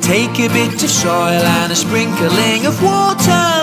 Take a bit of soil and a sprinkling of water.